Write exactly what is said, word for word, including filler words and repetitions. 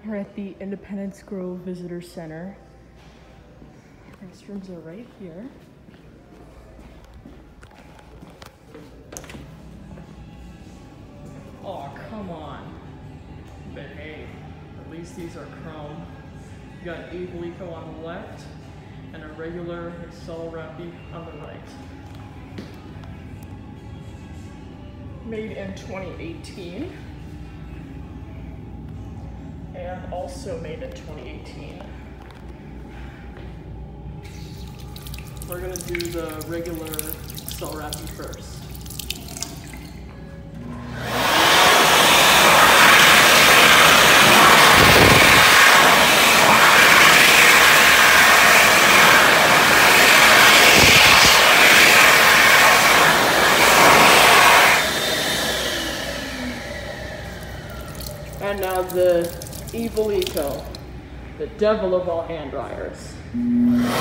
We're at the Independence Grove Visitor Center. Restrooms are right here. Oh, come on. But hey, at least these are chrome. You got an Eco on the left and a regular Xlerappy on the right. Made in twenty eighteen. And also made in twenty eighteen. We're gonna do the regular Xlerappy first. And now the Evil Eco, the devil of all hand dryers.